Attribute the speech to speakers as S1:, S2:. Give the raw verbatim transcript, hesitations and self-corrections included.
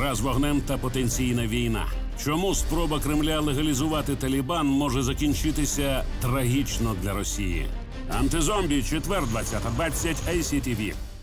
S1: гра з вогнем та потенційна війна. Чому спроба Кремля легалізувати Талібан може закінчитися трагічно для Росії? Антизомбі, четвер, двадцята двадцять, ай сі ті ві.